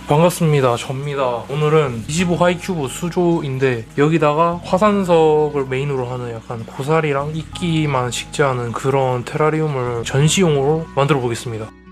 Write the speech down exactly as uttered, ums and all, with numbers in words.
반갑습니다. 접니다. 오늘은 이십오 하이큐브 수조인데 여기다가 화산석을 메인으로 하는 약간 고사리랑 이끼만 식재하는 그런 테라리움을 전시용으로 만들어 보겠습니다.